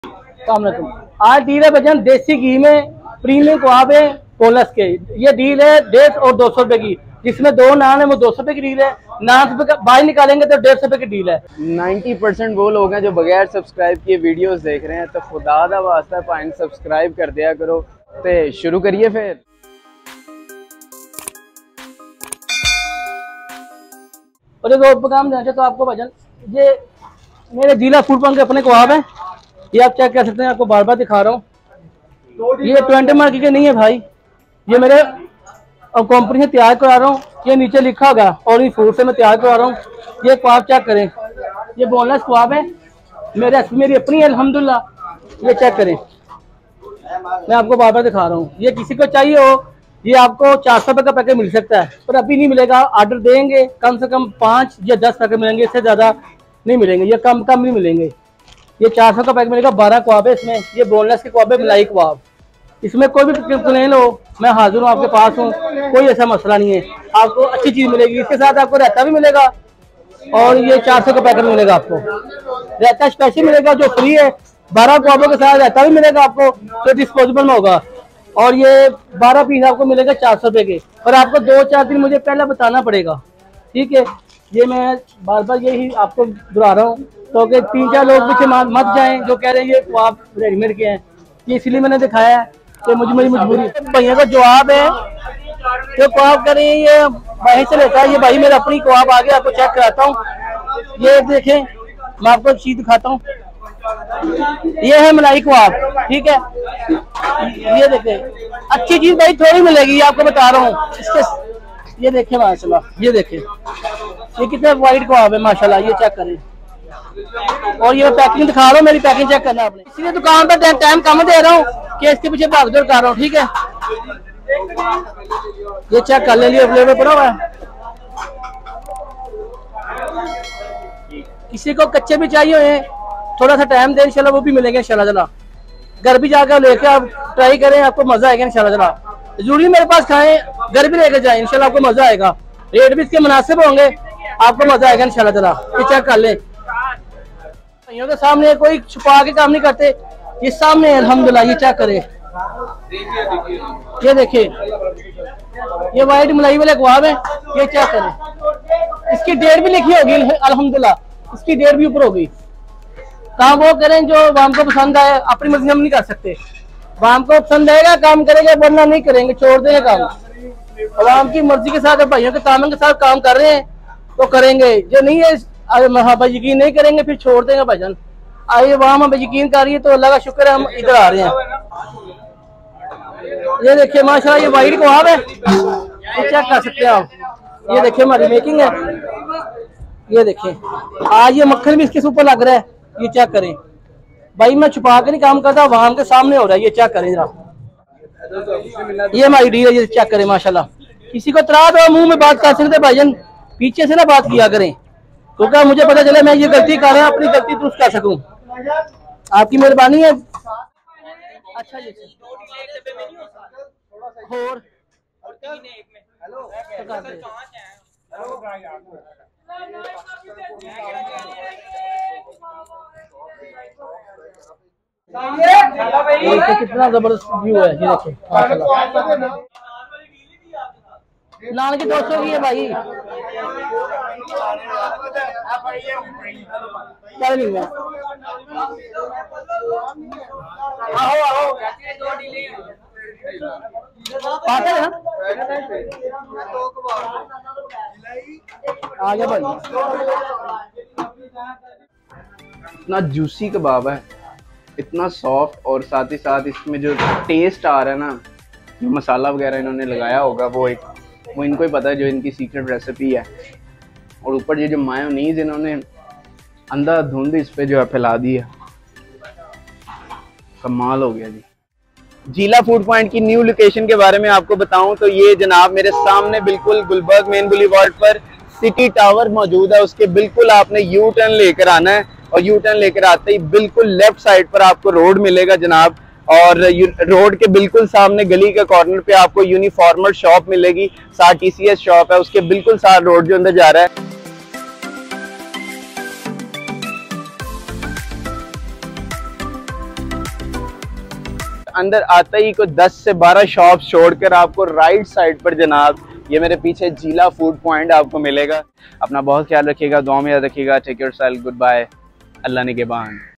आज डील है भजन देसी घी में प्रीमियम कबाब है बोनस के। ये डील है 150 और 200 रुपए की, जिसमें 2 नान है वो 200 रुपए की डील है। नान बाहर निकालेंगे तो 150 रुपए की डील है। 90% वो लोग हैं जो बगैर सब्सक्राइब किए वीडियोस देख रहे हैं, तो खुदा दा वास्ता भाई सब्सक्राइब कर दिया करो। तो शुरू करिए फिर। और एक और काम देना तो आपको भजन, ये मेरे जिला फूड पॉइंट के अपने कबाब है, ये आप चेक कर सकते हैं। आपको बार बार दिखा रहा हूँ, ये 20 मार्केट के नहीं है भाई, ये मेरे कंपनी से तैयार करा रहा हूँ। ये नीचे लिखा होगा और इस फूड से मैं तैयार करा रहा हूँ। ये कबाब चेक करें, ये बोनलेस कबाब है, मेरी अपनी है अल्हम्दुलिल्लाह। ये चेक करें, मैं आपको बार बार दिखा रहा हूँ। ये किसी को चाहिए हो, ये आपको 400 रुपये का पैकेट मिल सकता है, पर अभी नहीं मिलेगा। ऑर्डर देंगे कम से कम 5 या 10 पैकेट मिलेंगे, इससे ज़्यादा नहीं मिलेंगे। ये कम नहीं मिलेंगे। ये 400 का पैकेट मिलेगा, 12 कबाब है इसमें। ये बोनलेस के कबाब है, मलाई कबाब। इसमें कोई भी कंप्लेन हो मैं हाजिर हूँ, आपके पास हूँ, कोई ऐसा मसला नहीं है। आपको अच्छी चीज़ मिलेगी। इसके साथ आपको रायता भी मिलेगा और ये 400 का पैकेट मिलेगा आपको। रायता स्पेशल मिलेगा जो फ्री है। 12 कबाबों के साथ रायता भी मिलेगा आपको, जो डिस्पोजेबल में होगा। और ये 12 पीस आपको मिलेगा 400 रुपये के। और आपको 2-4 दिन मुझे पहले बताना पड़ेगा, ठीक है। ये मैं बार बार यही आपको दोहरा रहा हूँ, तो कि 3-4 लोग पीछे मत जाएं जो कह रहे हैं ये कबाब रेडीमेड के हैं। ये इसलिए मैंने दिखाया है कि मेरी मजबूरी। भैया का जवाब है जो कबाब करें ये वहीं से लेता है। ये भाई मेरा अपनी कबाब आ गया, आपको चेक कराता हूँ। ये देखें, मैं आपको चीज दिखाता हूँ। ये है मलाई कबाब, ठीक है। ये देखें, अच्छी चीज भाई थोड़ी मिलेगी, आपको बता रहा हूँ। इसके ये देखें माशाल्लाह, ये देखें, ये कितने वाइट कबाब है माशाल्लाह। ये चेक करें। और ये पैकिंग दिखा रहा हूँ, मेरी पैकिंग चेक करना आपने। इसलिए दुकान पर टाइम कम दे रहा हूँ कि इसके पीछे भागदौड़ कर रहा हूँ, ठीक है। ये चेक कर ले, फ्लेवर पड़ा हुआ है। किसी को कच्चे भी चाहिए हुए, थोड़ा सा टाइम दे, इंशाल्लाह वो भी मिलेंगे इंशाल्लाह। घर भी जाकर लेके आप ट्राई करें, आपको मजा आएगा इंशाल्लाह। जरूरी मेरे पास खाएं, घर भी लेके जाएं, इंशाल्लाह आपको मजा आएगा। रेट भी इसके मुनासिब होंगे, आपको मजा आएगा इंशाल्लाह। ये चेक कर ले, भाइयों के सामने कोई छुपा के काम नहीं करते, ये सामने अल्हम्दुलिल्लाह। ये चेक करें, ये देखिए, ये वाइट मलाई वाले कबाब है। ये चेक करें, इसकी डेट भी लिखी होगी अल्हम्दुलिल्लाह, इसकी डेट भी ऊपर होगी। काम वो करें जो वाम को पसंद आए, अपनी मर्जी हम नहीं कर सकते। वाम को पसंद आएगा काम करेंगे, वरना नहीं करेंगे, छोड़ देंगे काम। वाम की मर्जी के साथ, भाइयों के तामन के साथ काम कर रहे हैं तो करेंगे, जो नहीं है भाई यकीन नहीं करेंगे फिर छोड़ देंगे भाईजान। आइए वहां हम यकीन कर रही है तो अल्लाह का शुक्र है हम इधर आ रहे हैं। ये देखिए माशाल्लाह, ये वाइट कबाब है, ये चेक कर सकते हैं आप। ये देखिए हमारी मेकिंग है। ये देखिए आज ये मक्खन भी इसके ऊपर लग रहा है। ये चेक करें भाई, मैं छुपा के नहीं काम करता, वहां के सामने हो रहा है। ये चेक करें जरा, ये हमारी डील है। ये चेक करें माशाल्लाह। किसी को तरा दो मुंह में बात कर सकते भाईजान, पीछे से ना बात किया करें, क्योंकि मुझे पता चले मैं ये गलती कर रहा हूँ, अपनी गलती दुरुस्त कर सकूं। आपकी मेहरबानी है। अच्छा जी, और कितना जबरदस्त व्यू है। ये देखिए माशाल्लाह, नान की 200 की है भाई। चल नहीं मैं आओ पाते हैं आ गया भाई। इतना जूसी कबाब है, इतना सॉफ्ट, और साथ ही साथ इसमें जो टेस्ट आ रहा है ना, जो मसाला वगैरह इन्होंने लगाया होगा वो इनको ही पता है, जो इनकी सीक्रेट रेसिपी है। और ऊपर ये जो मायोनीज इन्होंने अंधाधुंध इस पे जो है फैला दी है, कमाल हो गया जी। जिला फूड पॉइंट की न्यू लोकेशन के बारे में आपको बताऊं तो ये जनाब मेरे सामने बिल्कुल गुलबर्ग मेन बुलेवार्ड पर सिटी टावर मौजूद है। उसके बिल्कुल आपने यू टर्न लेकर आना है, और यू टर्न लेकर आते ही बिल्कुल लेफ्ट साइड पर आपको रोड मिलेगा जनाब। और रोड के बिल्कुल सामने गली के कॉर्नर पे आपको यूनिफॉर्मर शॉप मिलेगी, साथ TCS शॉप है, उसके बिल्कुल साथ रोड जो अंदर जा रहा है। अंदर आते ही कोई 10 से 12 शॉप छोड़कर आपको राइट साइड पर जनाब ये मेरे पीछे जिला फूड पॉइंट आपको मिलेगा। अपना बहुत ख्याल रखिएगा, दुआ में याद रखिएगा। Take yourself, goodbye, Allah निगहबान।